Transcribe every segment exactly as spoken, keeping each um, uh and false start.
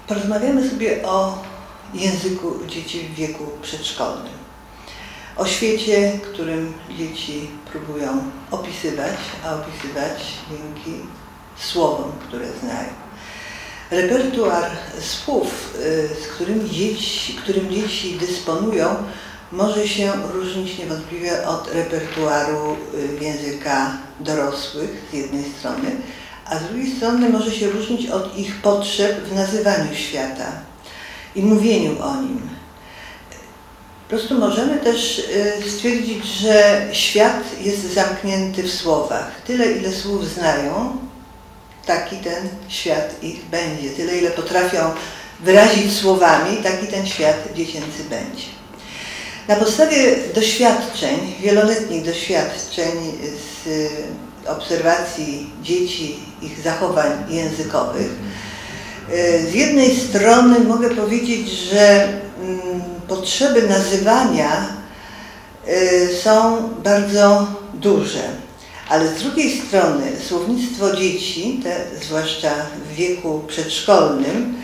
Porozmawiamy sobie o języku dzieci w wieku przedszkolnym. O świecie, którym dzieci próbują opisywać, a opisywać dzięki słowom, które znają. Repertuar słów, z którym dzieci, którym dzieci dysponują, może się różnić niewątpliwie od repertuaru języka dorosłych z jednej strony, a z drugiej strony może się różnić od ich potrzeb w nazywaniu świata i mówieniu o nim. Po prostu możemy też stwierdzić, że świat jest zamknięty w słowach. Tyle, ile słów znają, taki ten świat ich będzie. Tyle, ile potrafią wyrazić słowami, taki ten świat dziecięcy będzie. Na podstawie doświadczeń, wieloletnich doświadczeń z obserwacji dzieci, ich zachowań językowych, z jednej strony mogę powiedzieć, że potrzeby nazywania są bardzo duże, ale z drugiej strony słownictwo dzieci, te, zwłaszcza w wieku przedszkolnym,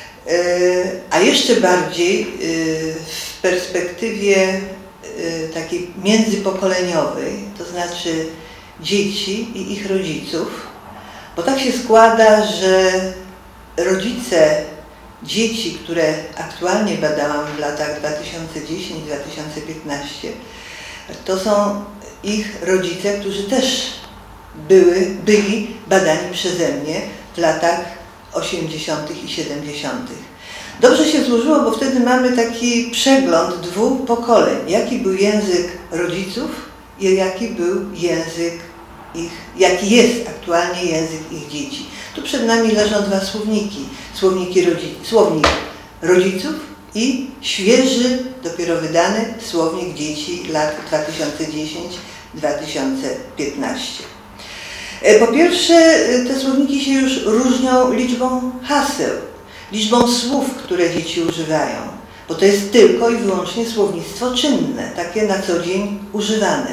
a jeszcze bardziej w perspektywie takiej międzypokoleniowej, to znaczy dzieci i ich rodziców, bo tak się składa, że rodzice dzieci, które aktualnie badałam w latach dwa tysiące dziesiąty do dwa tysiące piętnastego, to są ich rodzice, którzy też były, byli badani przeze mnie w latach osiemdziesiątych i siedemdziesiątych. Dobrze się złożyło, bo wtedy mamy taki przegląd dwóch pokoleń. Jaki był język rodziców i jaki był język ich, jaki jest aktualnie język ich dzieci. Tu przed nami leżą dwa słowniki. Słowniki rodzi, słownik rodziców i świeży, dopiero wydany słownik dzieci lat dwa tysiące dziesiąty do dwa tysiące piętnastego. Po pierwsze, te słowniki się już różnią liczbą haseł, liczbą słów, które dzieci używają, bo to jest tylko i wyłącznie słownictwo czynne, takie na co dzień używane.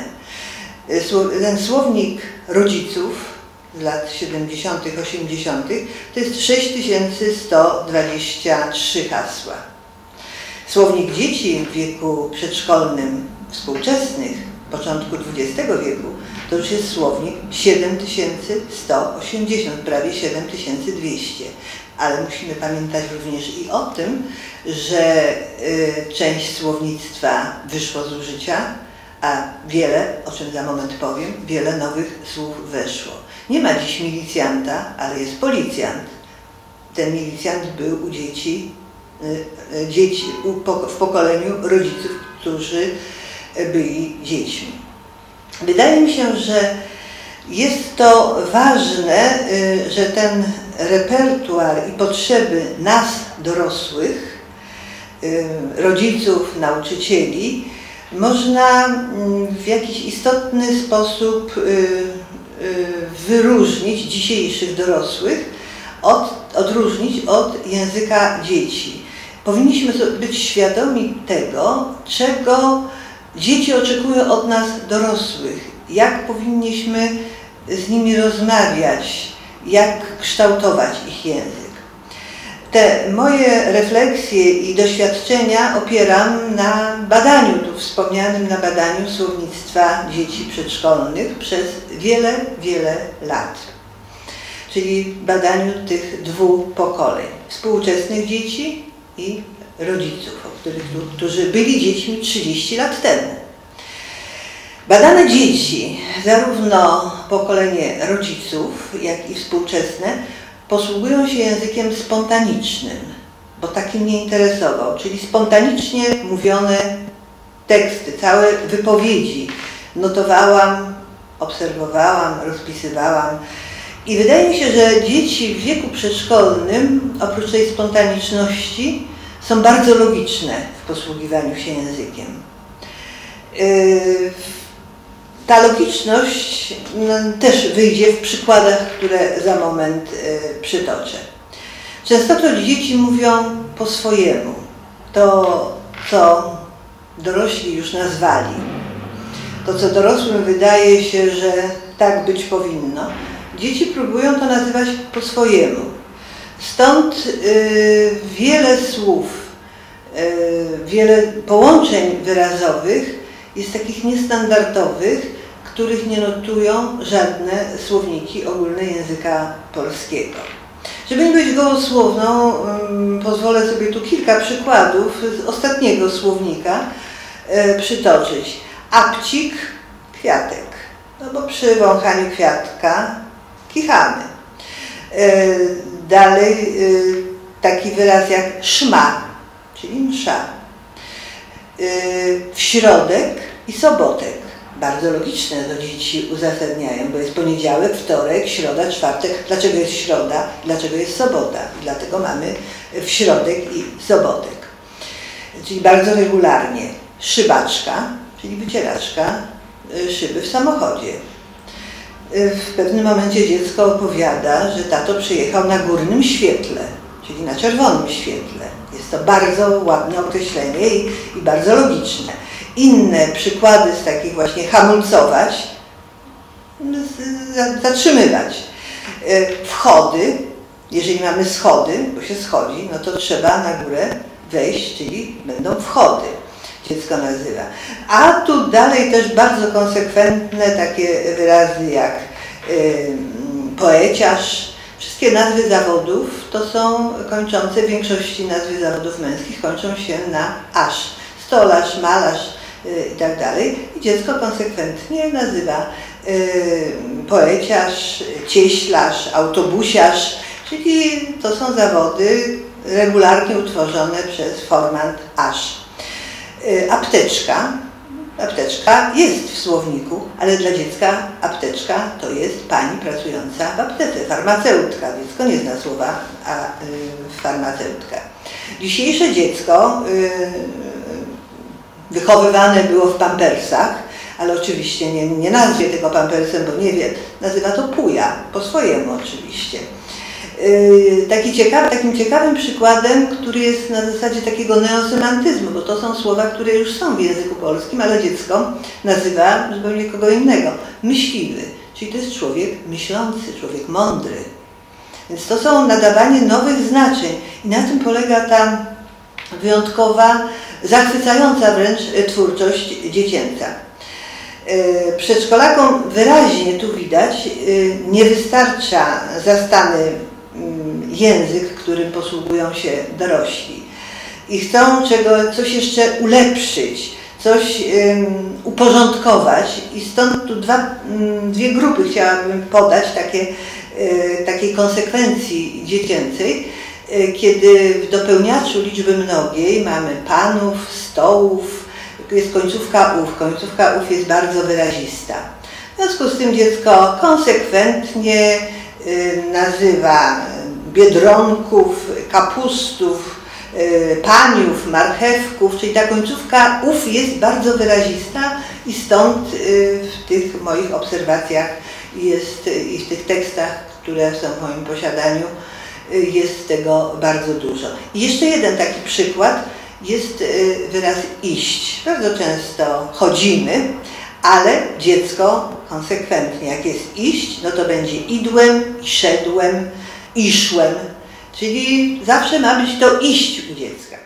Ten słownik rodziców z lat siedemdziesiątych, osiemdziesiątych to jest sześć tysięcy sto dwadzieścia trzy hasła. Słownik dzieci w wieku przedszkolnym współczesnych, początku dwudziestego wieku, to już jest słownik siedem tysięcy sto osiemdziesiąt, prawie siedem tysięcy dwieście. Ale musimy pamiętać również i o tym, że y, część słownictwa wyszło z użycia, a wiele, o czym za moment powiem, wiele nowych słów weszło. Nie ma dziś milicjanta, ale jest policjant. Ten milicjant był u dzieci, y, y, dzieci u, po, w pokoleniu rodziców, którzy byli dziećmi. Wydaje mi się, że jest to ważne, że ten repertuar i potrzeby nas, dorosłych, rodziców, nauczycieli, można w jakiś istotny sposób wyróżnić dzisiejszych dorosłych, od, odróżnić od języka dzieci. Powinniśmy być świadomi tego, czego dzieci oczekują od nas, dorosłych, jak powinniśmy z nimi rozmawiać, jak kształtować ich język. Te moje refleksje i doświadczenia opieram na badaniu, tu wspomnianym na badaniu słownictwa dzieci przedszkolnych przez wiele, wiele lat. Czyli badaniu tych dwóch pokoleń, współczesnych dzieci i rodziców, o których, którzy byli dziećmi trzydzieści lat temu. Badane dzieci, zarówno pokolenie rodziców, jak i współczesne, posługują się językiem spontanicznym, bo taki mnie interesował, czyli spontanicznie mówione teksty, całe wypowiedzi. Notowałam, obserwowałam, rozpisywałam i wydaje mi się, że dzieci w wieku przedszkolnym, oprócz tej spontaniczności, są bardzo logiczne w posługiwaniu się językiem. Yy, Ta logiczność też wyjdzie w przykładach, które za moment przytoczę. Częstokroć dzieci mówią po swojemu. To, co dorośli już nazwali, to, co dorosłym wydaje się, że tak być powinno, dzieci próbują to nazywać po swojemu. Stąd y, wiele słów, y, wiele połączeń wyrazowych jest takich niestandardowych, których nie notują żadne słowniki ogólne języka polskiego. Żeby nie być gołosłowną, y, pozwolę sobie tu kilka przykładów z ostatniego słownika y, przytoczyć. Apcik, kwiatek, no bo przy wąchaniu kwiatka kichamy. Y, dalej y, taki wyraz jak szma, czyli msza. Y, w środek i sobotek. Bardzo logiczne, to dzieci uzasadniają, bo jest poniedziałek, wtorek, środa, czwartek. Dlaczego jest środa? Dlaczego jest sobota? Dlatego mamy w środek i sobotek. Czyli bardzo regularnie. Szybaczka, czyli wycieraczka szyby w samochodzie. W pewnym momencie dziecko opowiada, że tato przyjechał na górnym świetle, czyli na czerwonym świetle. Jest to bardzo ładne określenie i, i bardzo logiczne. Inne przykłady z takich właśnie hamulcować, zatrzymywać. Wchody, jeżeli mamy schody, bo się schodzi, no to trzeba na górę wejść, czyli będą wchody. Dziecko nazywa. A tu dalej też bardzo konsekwentne takie wyrazy jak y, poeciarz. Wszystkie nazwy zawodów to są kończące, w większości nazwy zawodów męskich kończą się na aż. Stolarz, malarz y, i tak dalej. I dziecko konsekwentnie nazywa y, poeciarz, cieślarz, autobusiarz, czyli to są zawody regularnie utworzone przez formant aż. Apteczka. Apteczka jest w słowniku, ale dla dziecka apteczka to jest pani pracująca w aptece, farmaceutka. Dziecko nie zna słowa a, y, farmaceutka. Dzisiejsze dziecko y, wychowywane było w pampersach, ale oczywiście nie, nie nazwie tego pampersem, bo nie wie, nazywa to puja, po swojemu oczywiście. Taki ciekawy, takim ciekawym przykładem, który jest na zasadzie takiego neosemantyzmu, bo to są słowa, które już są w języku polskim, ale dziecko nazywa zupełnie kogo innego. Myśliwy, czyli to jest człowiek myślący, człowiek mądry. Więc to są nadawanie nowych znaczeń i na tym polega ta wyjątkowa, zachwycająca wręcz twórczość dziecięca. Przedszkolakom wyraźnie tu widać, nie wystarcza zastany język, którym posługują się dorośli. I chcą czego, coś jeszcze ulepszyć, coś um, uporządkować. I stąd tu dwa, um, dwie grupy chciałabym podać, takie, e, takiej konsekwencji dziecięcej, e, kiedy w dopełniaczu liczby mnogiej mamy panów, stołów, jest końcówka ów. Końcówka ów jest bardzo wyrazista. W związku z tym dziecko konsekwentnie y, nazywa biedronków, kapustów, y, paniów, marchewków, czyli ta końcówka ów jest bardzo wyrazista i stąd y, w tych moich obserwacjach jest, y, i w tych tekstach, które są w moim posiadaniu, y, jest tego bardzo dużo. I jeszcze jeden taki przykład. Jest wyraz iść. Bardzo często chodzimy, ale dziecko konsekwentnie, jak jest iść, no to będzie idłem, szedłem, iszłem. Czyli zawsze ma być to iść u dziecka.